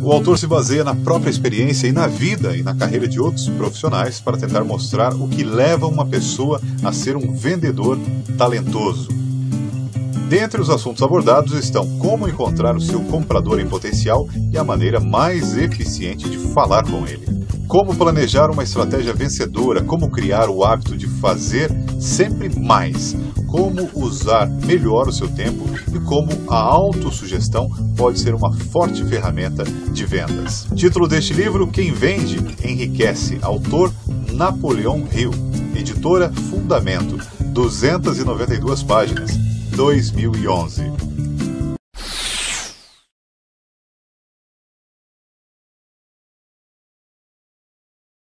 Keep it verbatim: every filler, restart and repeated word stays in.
O autor se baseia na própria experiência e na vida e na carreira de outros profissionais para tentar mostrar o que leva uma pessoa a ser um vendedor talentoso. Dentre os assuntos abordados estão como encontrar o seu comprador em potencial e a maneira mais eficiente de falar com ele. Como planejar uma estratégia vencedora, como criar o hábito de fazer sempre mais, como usar melhor o seu tempo e como a autossugestão pode ser uma forte ferramenta de vendas. Título deste livro: Quem Vende Enriquece. Autor Napoleão Hill. Editora Fundamento. duzentas e noventa e duas páginas. dois mil e onze.